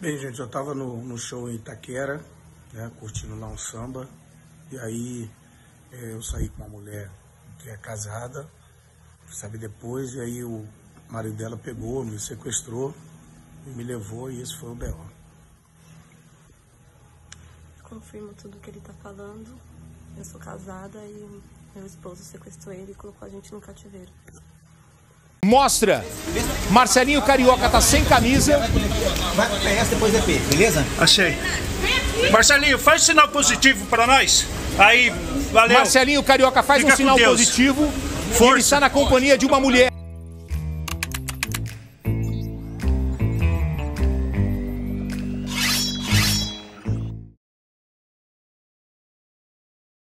Bem, gente, eu tava no show em Itaquera, né, curtindo lá um samba, e aí eu saí com uma mulher que é casada, sabe, depois, e aí o marido dela pegou, me sequestrou e me levou, e esse foi o B.O. Confirmo tudo que ele tá falando. Eu sou casada e meu esposo sequestrou ele e colocou a gente no cativeiro. Mostra! Marcelinho Carioca tá sem camisa. Vai pro PS, depois EP, beleza? Achei. Marcelinho, faz um sinal positivo pra nós. Aí, valeu. Marcelinho Carioca faz um sinal positivo. Ele está na companhia de uma mulher.